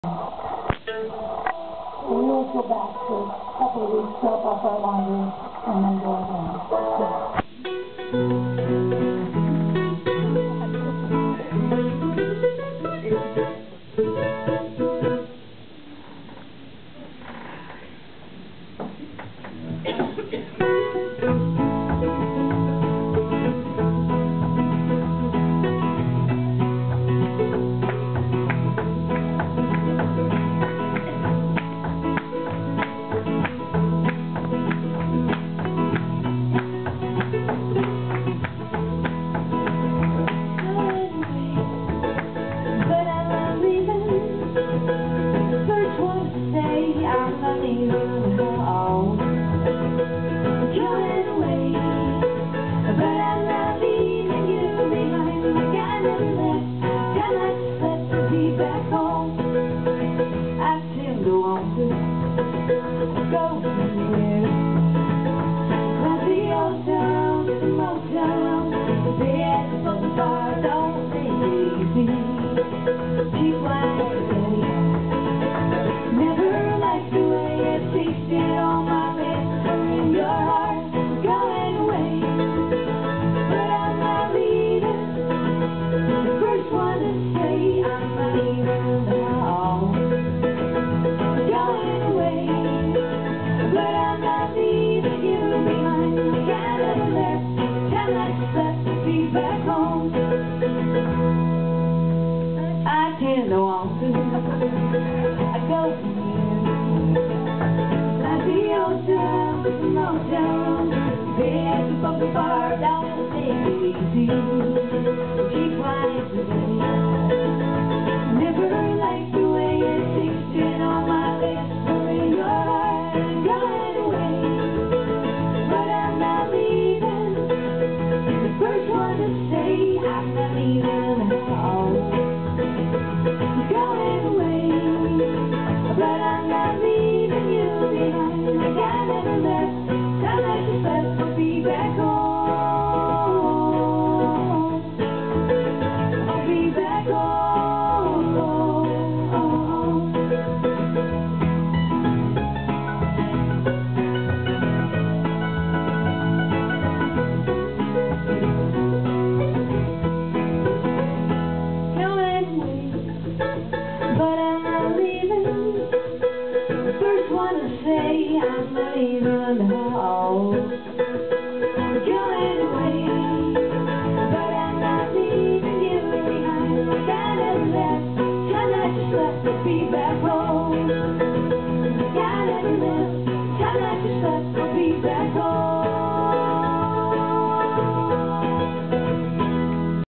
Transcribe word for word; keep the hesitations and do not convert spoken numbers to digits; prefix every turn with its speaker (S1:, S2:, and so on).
S1: We'll go back to a couple of weeks, soak up our laundry, and then go
S2: No, I'll do. I go from here. Like the old town, the motel room, bed, the bumper bar, don't take it easy. Keep quiet today. Never liked the way it tasted on my lips, or in your heart, going away. But I'm not leaving. The first one to say I'm not leaving at all. Going away, but I'm not leaving you behind. Like I never left, time like you left, I'll be back home. I'll be back home. Going away, but I'm not leaving. The first one to say I'm not leaving at all. Going away, but I'm not leaving you behind. Like I never left, time I just left to be back home.